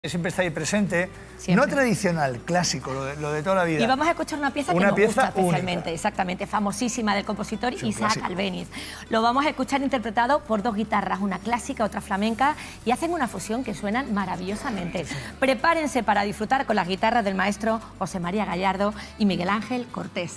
Siempre está ahí presente, Siempre. no tradicional, clásico, lo de toda la vida. Y vamos a escuchar una pieza que nos gusta especialmente, exactamente, famosísima del compositor Isaac Albéniz. Lo vamos a escuchar interpretado por dos guitarras, una clásica, otra flamenca, y hacen una fusión que suenan maravillosamente. Prepárense para disfrutar con las guitarras del maestro José María Gallardo y Miguel Ángel Cortés.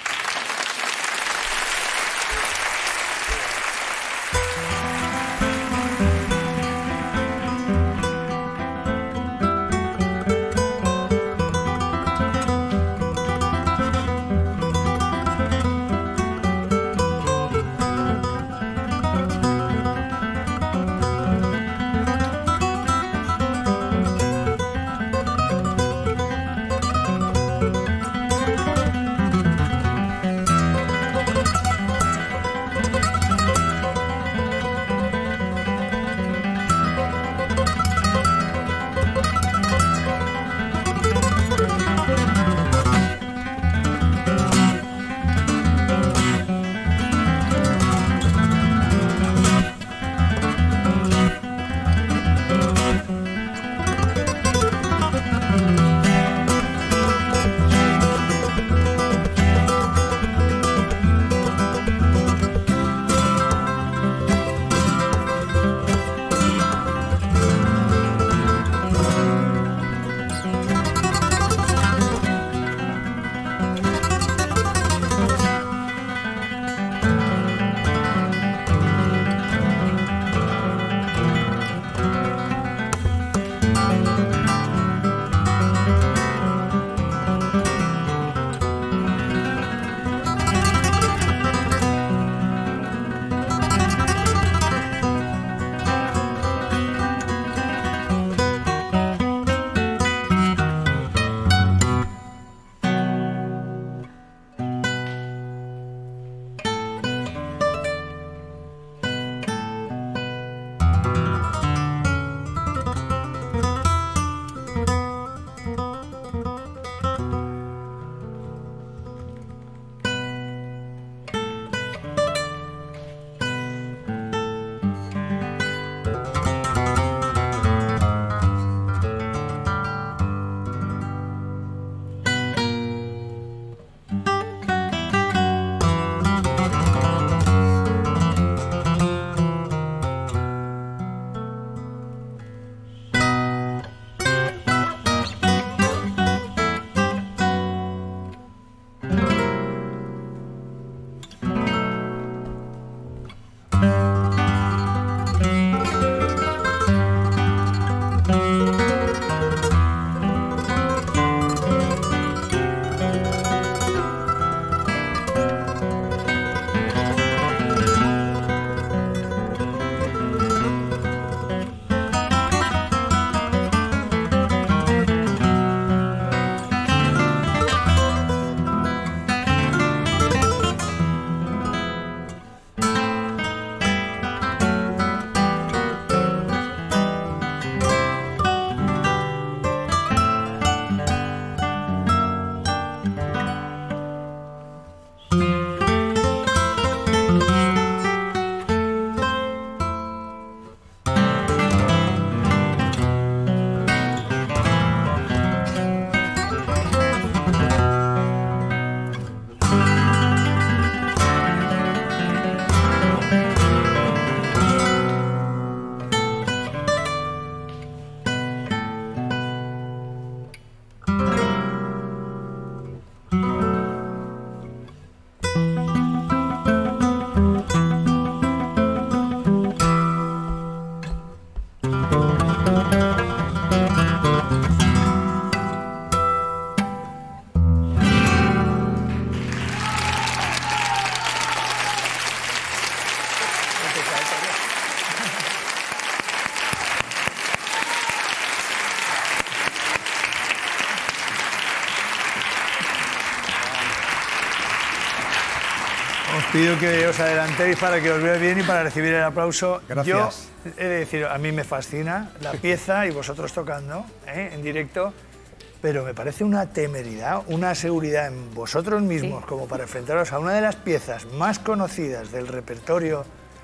Os pido que os adelantéis para que os vea bien y para recibir el aplauso. Gracias. Yo he de decir, a mí me fascina la pieza y vosotros tocando en directo, pero me parece una temeridad, una seguridad en vosotros mismos como para enfrentaros a una de las piezas más conocidas del repertorio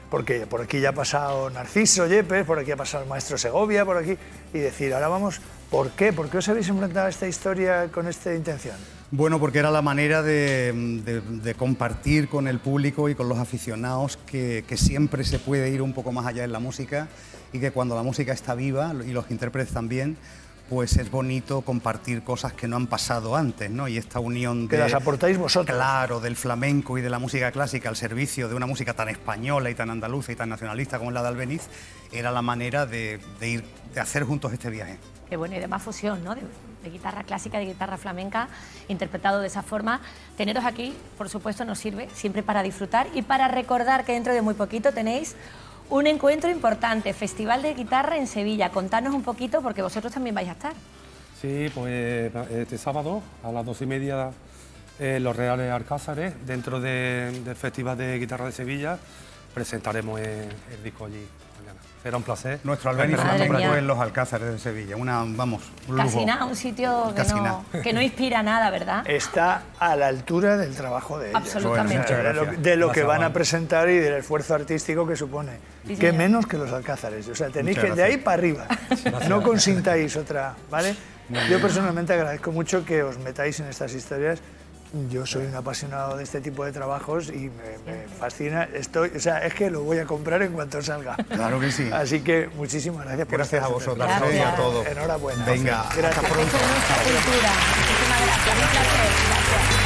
porque por aquí ya ha pasado Narciso Yepes, por aquí ha pasado el maestro Segovia, por aquí, y decir, ahora vamos, ¿por qué? ¿Por qué os habéis enfrentado a esta historia con esta intención? Bueno, porque era la manera de compartir con el público y con los aficionados que siempre se puede ir un poco más allá en la música y que cuando la música está viva y los intérpretes también, pues es bonito compartir cosas que no han pasado antes, ¿no? Y esta unión que las aportáis vosotros. Claro, del flamenco y de la música clásica al servicio de una música tan española y tan andaluza y tan nacionalista como la de Albéniz, era la manera de hacer juntos este viaje. Qué bueno, y de más fusión, ¿no? De guitarra clásica, de guitarra flamenca, interpretado de esa forma. Teneros aquí, por supuesto, nos sirve siempre para disfrutar y para recordar que dentro de muy poquito tenéis un encuentro importante, Festival de Guitarra en Sevilla. Contadnos un poquito, porque vosotros también vais a estar. Sí, pues este sábado a las 2:30 Los Reales Alcázares, dentro del Festival de Guitarra de Sevilla, presentaremos el disco allí mañana. Será un placer. Nuestro Albéniz tocó en Los Alcázares de Sevilla, un lujo. Casi nada, un sitio que no inspira nada, ¿verdad? Está a la altura del trabajo de ellos. Absolutamente. De lo que van a presentar y del esfuerzo artístico que supone. Sí, que menos que Los Alcázares. O sea, tenéis que de ahí para arriba. No consintáis otra, ¿vale? Yo personalmente agradezco mucho que os metáis en estas historias. Yo soy un apasionado de este tipo de trabajos y me fascina. O sea, es que lo voy a comprar en cuanto salga. Claro que sí. Así que muchísimas gracias por Gracias a vosotros y a todos. Enhorabuena. Venga, gracias. Muchísimas gracias. Un placer. Gracias.